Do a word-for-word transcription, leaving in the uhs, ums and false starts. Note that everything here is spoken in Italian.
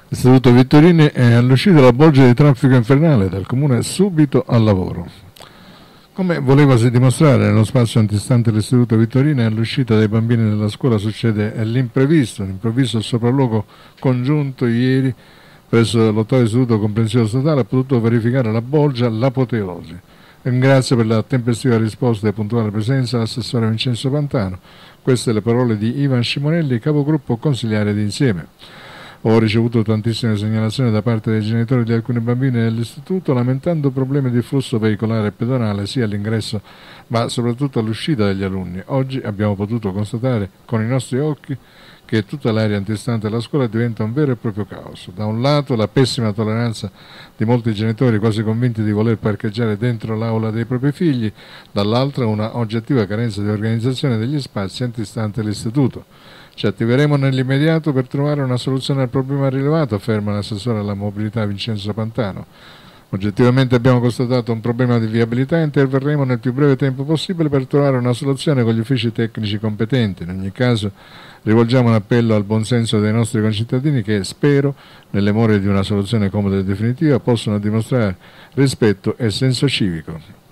Istituto Vittorini è all'uscita la bolgia di traffico infernale dal comune subito al lavoro. Come volevasi dimostrare, nello spazio antistante l'istituto Vittorini, all'uscita dei bambini dalla scuola succede l'imprevisto, l'improvviso sopralluogo congiunto ieri presso l'ottavo istituto comprensivo statale ha potuto verificare la bolgia, l'apoteosi. Ringrazio per la tempestiva risposta e puntuale presenza l'assessore Vincenzo Pantano. Queste le parole di Ivan Scimonelli, capogruppo consigliare di Insieme. Ho ricevuto tantissime segnalazioni da parte dei genitori di alcuni bambini dell'istituto lamentando problemi di flusso veicolare e pedonale sia all'ingresso ma soprattutto all'uscita degli alunni. Oggi abbiamo potuto constatare con i nostri occhi che tutta l'area antistante la scuola diventa un vero e proprio caos. Da un lato la pessima tolleranza di molti genitori quasi convinti di voler parcheggiare dentro l'aula dei propri figli, dall'altra una oggettiva carenza di organizzazione degli spazi antistanti l'istituto. Ci attiveremo nell'immediato per trovare una soluzione al problema rilevato, afferma l'assessore alla mobilità Vincenzo Pantano. Oggettivamente abbiamo constatato un problema di viabilità e interverremo nel più breve tempo possibile per trovare una soluzione con gli uffici tecnici competenti. In ogni caso rivolgiamo un appello al buonsenso dei nostri concittadini che, spero, nelle more di una soluzione comoda e definitiva, possano dimostrare rispetto e senso civico.